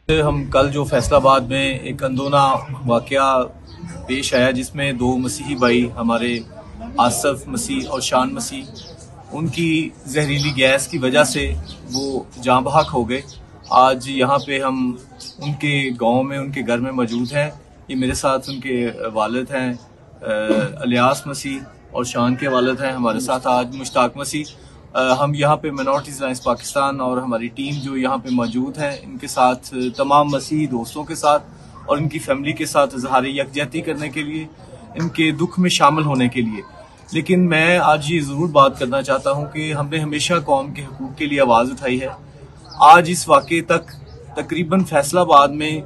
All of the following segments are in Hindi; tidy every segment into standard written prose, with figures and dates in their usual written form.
हम कल जो फैसलाबाद में एक अंदोना वाकया पेश आया जिसमें दो मसीही भाई हमारे आसफ मसीह और शान मसीह उनकी जहरीली गैस की वजह से वो जाँ बहक हो गए। आज यहाँ पे हम उनके गांव में उनके घर में मौजूद हैं। ये मेरे साथ उनके वालिद हैं अलियास मसीह और शान के वालिद हैं हमारे साथ आज मुश्ताक मसीह। हम यहाँ पे मिनॉरिटीज़ अलायंस पाकिस्तान और हमारी टीम जो यहाँ पे मौजूद है इनके साथ तमाम मसीही दोस्तों के साथ और इनकी फैमिली के साथ इज़हार यकजहती करने के लिए, इनके दुख में शामिल होने के लिए। लेकिन मैं आज ये ज़रूर बात करना चाहता हूँ कि हमने हमेशा कौम के हकूक़ के लिए आवाज़ उठाई है। आज इस वाक़े तक तकरीबन फैसलाबाद में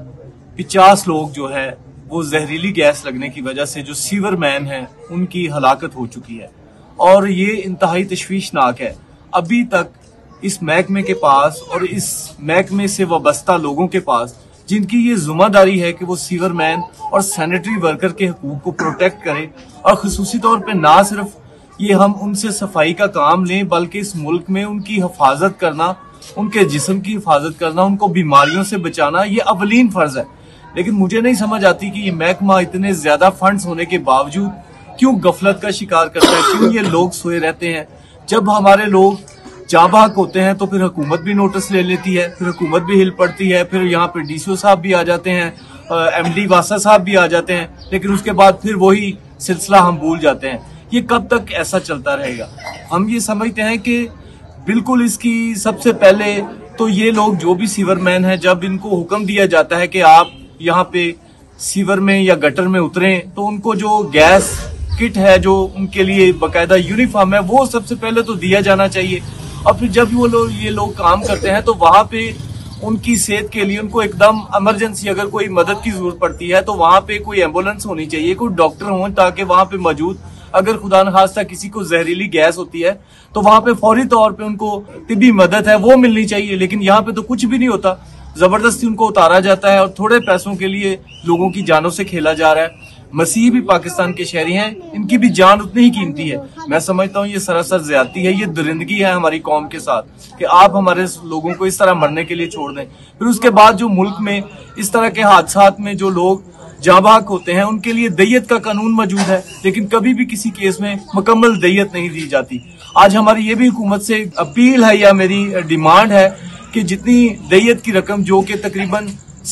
50 लोग जो है वो जहरीली गैस लगने की वजह से जो सीवर मैन हैं उनकी हलाकत हो चुकी है और ये इंतहाई तशवीशनाक है। अभी तक इस महकमे के पास और इस महकमे से वाबस्ता लोगों के पास जिनकी ये जिम्मेदारी है कि वो सीवर मैन और सैनिटरी वर्कर के हकूक को प्रोटेक्ट करें और खसूसी तौर पे ना सिर्फ ये हम उनसे सफाई का काम लें बल्कि इस मुल्क में उनकी हिफाजत करना, उनके जिस्म की हिफाजत करना, उनको बीमारियों से बचाना ये अवलीन फर्ज है। लेकिन मुझे नहीं समझ आती कि ये महकमा इतने ज्यादा फंड्स होने के बावजूद क्यों गफलत का शिकार करता है, क्यों ये लोग सोए रहते हैं। जब हमारे लोग जाँ बहक होते हैं तो फिर हुकूमत भी नोटिस ले लेती है, फिर हुकूमत भी हिल पड़ती है, फिर यहाँ पे डीसीओ साहब भी आ जाते हैं, एमडी वासा साहब भी आ जाते हैं, लेकिन उसके बाद फिर वही सिलसिला हम भूल जाते हैं। ये कब तक ऐसा चलता रहेगा? हम ये समझते हैं कि बिल्कुल इसकी सबसे पहले तो ये लोग जो भी सीवर मैन है, जब इनको हुक्म दिया जाता है कि आप यहाँ पे सीवर में या गटर में उतरें तो उनको जो गैस किट है, जो उनके लिए बाकायदा यूनिफॉर्म है, वो सबसे पहले तो दिया जाना चाहिए। और फिर जब ये लोग काम करते हैं तो वहां पे उनकी सेहत के लिए उनको एकदम इमरजेंसी अगर कोई मदद की जरूरत पड़ती है तो वहां पे कोई एम्बुलेंस होनी चाहिए, कोई डॉक्टर हो ताकि वहां पे मौजूद अगर खुदा न खास्ता किसी को जहरीली गैस होती है तो वहां पे फौरी तौर पे उनको तिब्बी मदद है वो मिलनी चाहिए। लेकिन यहाँ पे तो कुछ भी नहीं होता, जबरदस्ती उनको उतारा जाता है और थोड़े पैसों के लिए लोगों की जानों से खेला जा रहा है। मसीह भी पाकिस्तान के शहरी हैं, इनकी भी जान उतनी ही कीमती है। मैं समझता हूँ ये सरासर ज्यादती है, ये दरिंदगी है हमारी कौम के साथ कि आप हमारे लोगों को इस तरह मरने के लिए छोड़ दें। फिर उसके बाद जो मुल्क में इस तरह के हादसात में जो लोग जाँ बहक होते हैं उनके लिए दैयत का कानून मौजूद है, लेकिन कभी भी किसी केस में मुकम्मल दैयत नहीं दी जाती। आज हमारी ये भी हुकूमत से अपील है या मेरी डिमांड है कि जितनी दैयत की रकम जो कि तकरीबन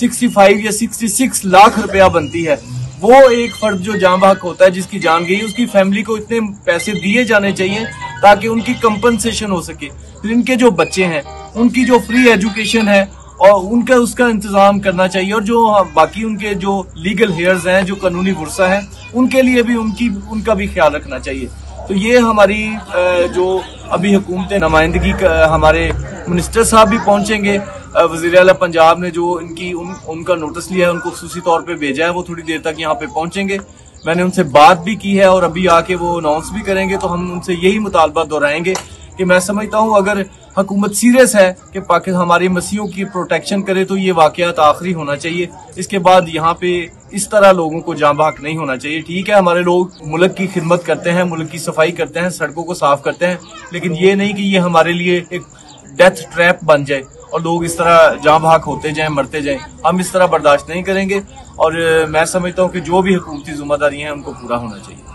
65 या 66 लाख रुपया बनती है, वो एक फर्द जो जाँ बहक होता है जिसकी जान गई उसकी फैमिली को इतने पैसे दिए जाने चाहिए ताकि उनकी कंपनसेशन हो सके। फिर इनके जो बच्चे हैं उनकी जो फ्री एजुकेशन है और उनका उसका इंतजाम करना चाहिए और जो बाकी उनके जो लीगल हेयर्स हैं, जो कानूनी वर्सा है, उनके लिए भी उनका भी ख्याल रखना चाहिए। तो ये हमारी जो अभी हुकूमत नुमाइंदगी हमारे मिनिस्टर साहब भी पहुंचेंगे, वज़ीर आला पंजाब ने जो उनका नोटिस लिया है उनको खुसूसी तौर पे भेजा है, वो थोड़ी देर तक यहाँ पे पहुंचेंगे। मैंने उनसे बात भी की है और अभी आके वो अनाउंस भी करेंगे, तो हम उनसे यही मुतालबा दोहराएंगे कि मैं समझता हूँ अगर हुकूमत सीरियस है कि पाकिस्तान हमारे मसीहों की प्रोटेक्शन करे तो ये वाकयात आखिरी होना चाहिए। इसके बाद यहाँ पे इस तरह लोगों को जाँ बहक नहीं होना चाहिए। ठीक है, हमारे लोग मुल्क की खिदमत करते हैं, मुल्क की सफाई करते हैं, सड़कों को साफ करते हैं, लेकिन ये नहीं कि ये हमारे लिए एक डेथ ट्रैप बन जाए और लोग इस तरह जाँ बहक होते जाएं, मरते जाएं। हम इस तरह बर्दाश्त नहीं करेंगे और मैं समझता हूँ कि जो भी हुकूमती जिम्मेदारी है उनको पूरा होना चाहिए।